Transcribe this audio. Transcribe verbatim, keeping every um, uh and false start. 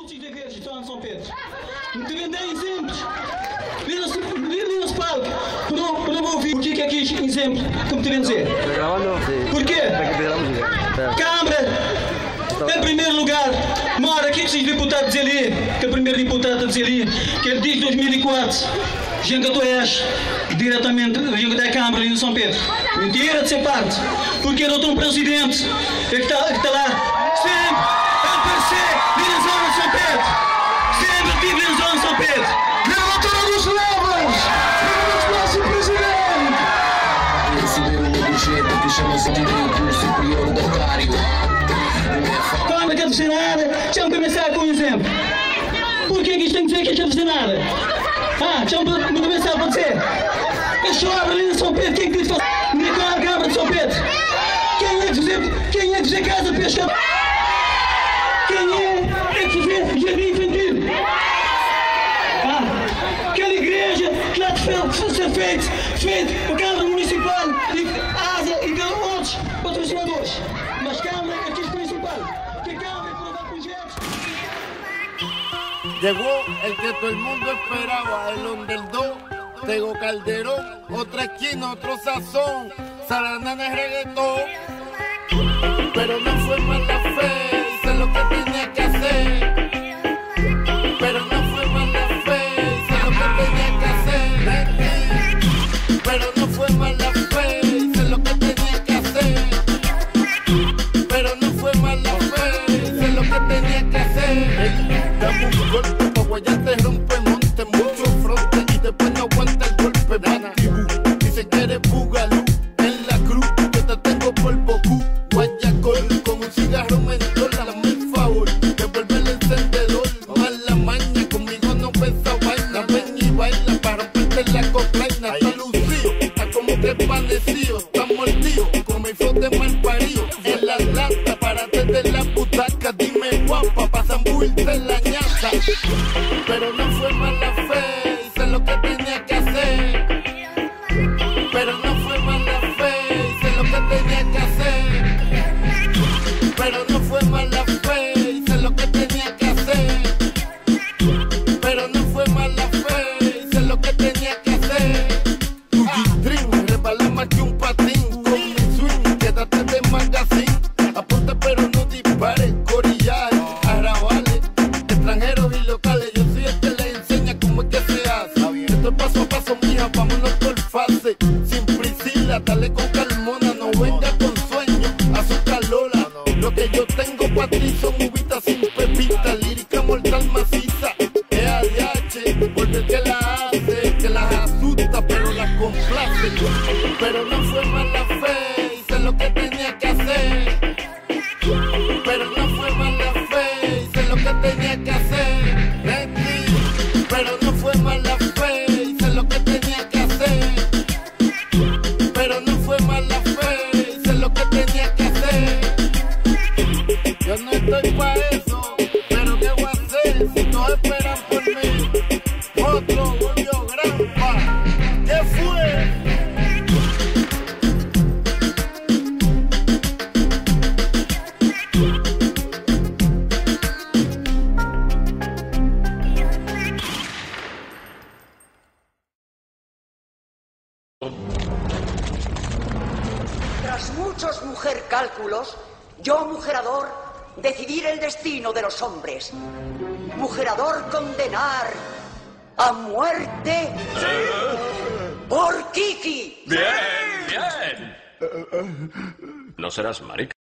Mulți de verzi estão em São Pedro. Não te vendem exemplos. Vira no palco para não ouvir o que é que é exemplo, como te dizer. Porquê? Câmara, em primeiro lugar, mora aqui que os deputados dizem ali, que é o primeiro deputado diz ali, que ele diz dois mil e quatro, Genga tu és diretamente da Câmara ali no São Pedro. Mentira de ser parte, porque não tem um presidente que está, que está lá sempre a aparecer na zona de São Pedro. Sempre tive na zona de São Pedro. Na altura dos levas, o nosso presidente. Receberam um objeto que chama-se direito superior do horário. Quando não quer fazer nada, deixa-me começar com um exemplo. Por que isto tem que dizer que quer fazer nada? Ah, deixa-me começar para dizer. Eu choro ali em São Pedro, quem que diz fazer? Nem com a Câmara de São Pedro. Quem é que fazer, quem é que fazer casa de pesca? Quem é, é que fazer jardim infantil? Ah, aquela igreja que lá de ser feita, feita por Câmara Municipal, e Asa e pelo outros patrocinadores. Mas Câmara é aqui principal. Que Câmara é para projetos. Llegó el que todo el mundo esperaba, el underdog, Tego Calderón, otra esquina, otro sazón, Saranana es reggaetón, pero no fue mala fe, hice lo que tenía que hacer, pero no fue mala fe, hice lo que tenía que hacer, pero no fue mala fe, hice lo que tenía que hacer, pero no fue mala fe, hice lo que tenía que hacer. Dame un golpe pa' guayarte, rompe monte, mucho fronte y después no aguanta el golpe, mana. Dice que eres bugalú en la cruz, yo te tengo por Bocú, guayacol, con un cigarro mentol, dame el favor, devuelve el encendedor, mala maña, conmigo no pesa vaina, ven y baila para romperte la coplaina, está lucido, está como que padecido, está mordido, como hijo de mal parido, en la lata, párate de la butaca, dime guapa, pa' zambuirte la ñata, pero no fue mala fe, hice lo que tenía que hacer, pero no fue mala fe, hice lo que tenía que hacer, pero no fue mala fe, hice lo que tenía que hacer, pero no fue mala fe, hice lo que tenía que hacer. Cookie Dream, resbalé más que un patín, con mi swing, quédate de magazine, apunta pero no dispares, corillaje, arrabales, extranjeros y locales, yo soy el que les enseña cómo es que se hace. Esto es paso a paso, mija, vámonos por fase, sin Priscila, dale con calmona, no venga con sueño, azúcar Lola, lo que yo tengo pa' ti son uvitas sin pepita, lírica mortal maciza, E A D H, porque el que la hace, que las asusta, pero las complace, pero no fue mala fe, hice lo que tenía que hacer, pero no fue mala fe, hice lo que tenía que hacer, pero no fue mala fe, hice lo que tenía que hacer, pero no fue mala fe, hice lo que tenía que hacer. Yo no estoy pa' eso, pero ¿qué voy a hacer si todos esperan por mí? Otro volvió granpa, ¿qué fue? Tras muchos mujer cálculos, yo, mujerador, decidir el destino de los hombres. Mujerador condenar a muerte por Kiki. Bien, bien. ¿No serás marica?